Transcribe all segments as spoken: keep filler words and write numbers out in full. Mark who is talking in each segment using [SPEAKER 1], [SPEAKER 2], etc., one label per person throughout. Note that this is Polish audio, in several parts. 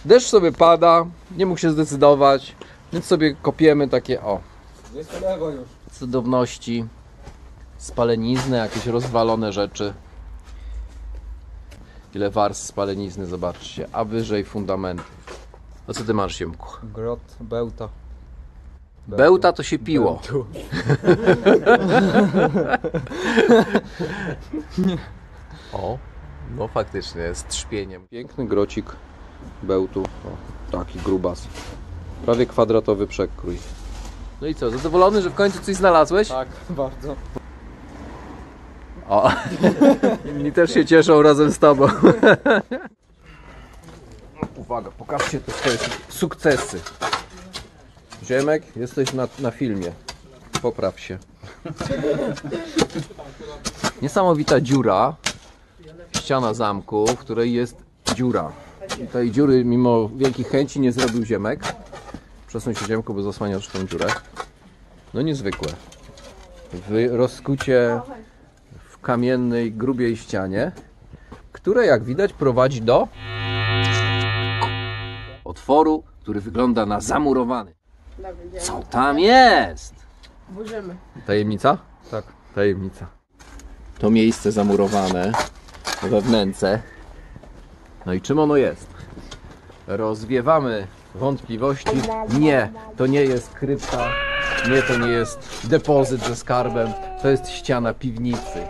[SPEAKER 1] Deszcz sobie pada, nie mógł się zdecydować, więc sobie kopiemy takie, o, cudowności, spalenizny, jakieś rozwalone rzeczy. Ile warstw spalenizny, zobaczcie, a wyżej fundamenty. No co ty masz, Siemku?
[SPEAKER 2] Grot, bełta.
[SPEAKER 1] Bełta to się piło. O, no faktycznie, z trzpieniem. Piękny grocik bełtu, o, taki grubas. Prawie kwadratowy przekrój. No i co, zadowolony, że w końcu coś znalazłeś?
[SPEAKER 2] Tak, bardzo.
[SPEAKER 1] O, inni też się cieszą razem z tobą. Uwaga, pokażcie te swoje sukcesy. Ziemek, jesteś na, na filmie. Popraw się. Niesamowita dziura. Ściana zamku, w której jest dziura. I tej dziury mimo wielkich chęci nie zrobił Ziemek. Przesuń się, Ziemku, bo zasłaniasz tą dziurę. No niezwykłe. W rozkucie w kamiennej, grubiej ścianie, które jak widać prowadzi do otworu, który wygląda na zamurowany. Co tam jest?
[SPEAKER 3] Burzymy.
[SPEAKER 1] Tajemnica?
[SPEAKER 2] Tak.
[SPEAKER 1] Tajemnica. To miejsce zamurowane we wnęce. No i czym ono jest? Rozwiewamy wątpliwości. Nie, to nie jest krypta. Nie, to nie jest depozyt ze skarbem. To jest ściana piwnicy.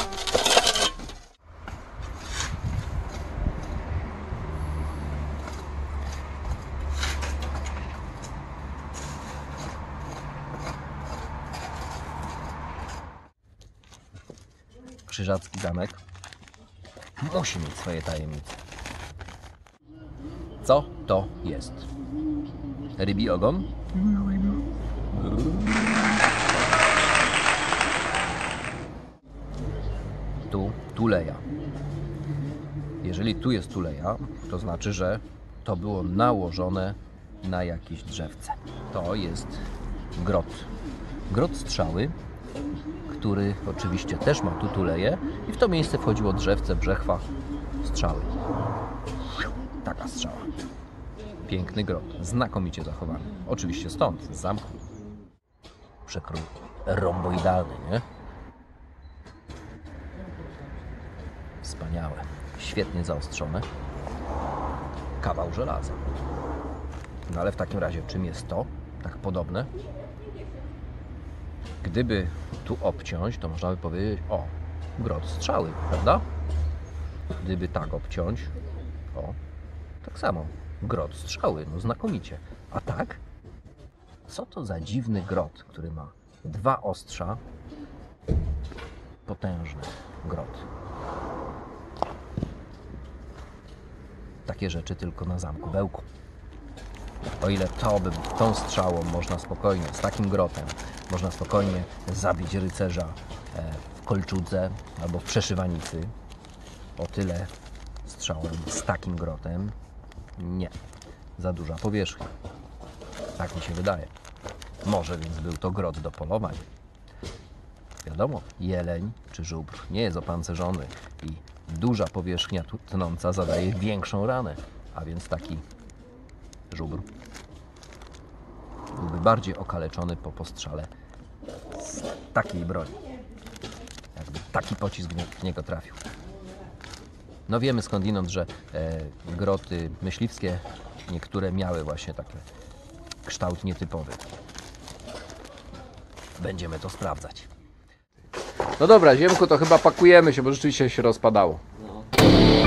[SPEAKER 1] Krzyżacki zamek musi mieć swoje tajemnice. Co to jest? Rybi ogon? Tu tuleja. Jeżeli tu jest tuleja, to znaczy, że to było nałożone na jakieś drzewce. To jest grot. Grot strzały, który oczywiście też ma tu tuleję i w to miejsce wchodziło drzewce, brzechwa, strzały. Taka strzała. Piękny grot, znakomicie zachowany. Oczywiście stąd, z zamku. Przekrój romboidalny, nie? Wspaniałe. Świetnie zaostrzone. Kawał żelaza. No ale w takim razie, czym jest to? Tak podobne? Gdyby tu obciąć, to można by powiedzieć, o, grot strzały, prawda? Gdyby tak obciąć, o, tak samo, grot strzały, no znakomicie. A tak? Co to za dziwny grot, który ma dwa ostrza, potężny grot. Takie rzeczy tylko na Zamku Bełku. O ile to by tą strzałą można spokojnie, z takim grotem, można spokojnie zabić rycerza w kolczudze albo w przeszywanicy, o tyle strzałą z takim grotem nie. Za duża powierzchnia. Tak mi się wydaje. Może więc był to grot do polowań. Wiadomo, jeleń czy żubr nie jest opancerzony i duża powierzchnia tnąca zadaje większą ranę, a więc taki żubr byłby bardziej okaleczony po postrzale z takiej broni. Jakby taki pocisk w niego trafił. No wiemy skądinąd, że e, groty myśliwskie niektóre miały właśnie taki kształt nietypowy. Będziemy to sprawdzać. No dobra, Ziemku, to chyba pakujemy się, bo rzeczywiście się rozpadało. No.